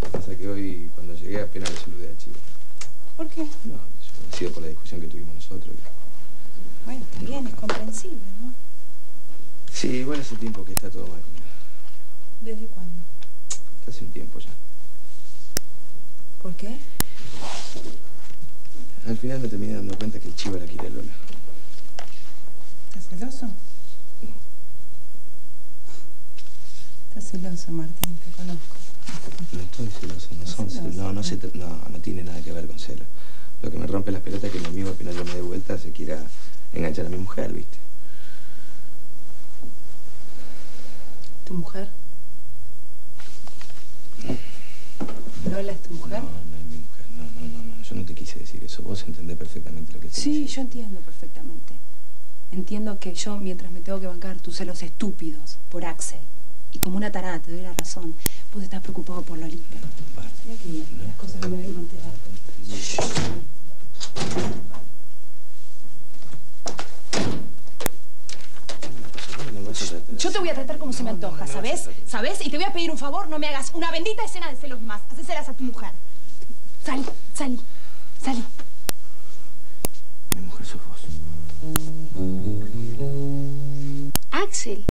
Pasa que hoy, cuando llegué, apenas le saludé a Chiva. ¿Por qué? No, ha sido por la discusión que tuvimos nosotros. Bueno, está bien, es comprensible, ¿no? Sí, igual hace tiempo que está todo mal con él. ¿Desde cuándo? Hace un tiempo ya. ¿Por qué? Al final me terminé dando cuenta que el Chiva la quiere a Lola. ¿Estás celoso? No. Estás celoso, Martín, te conozco. No estoy celoso, no son celos. No tiene nada que ver con celos. Lo que me rompe las pelotas es que mi amigo, apenas yo me dé vuelta, se quiera enganchar a mi mujer, ¿viste? ¿Tu mujer? ¿Lola es tu mujer? No, no es mi mujer. No. Yo no te quise decir eso. Vos entendés perfectamente lo que estoy diciendo. Sí, yo entiendo perfectamente. Entiendo que yo, mientras me tengo que bancar tus celos estúpidos por Axel, y como una tarada te doy la razón, vos estás preocupado por Lolita. Vale. Mira aquí, las cosas que me vengo a enterar. Yo te voy a tratar como se me antoja, ¿sabes? ¿Sabes? Y te voy a pedir un favor, no me hagas una bendita escena de celos más. Hacéselas a tu mujer. Salí.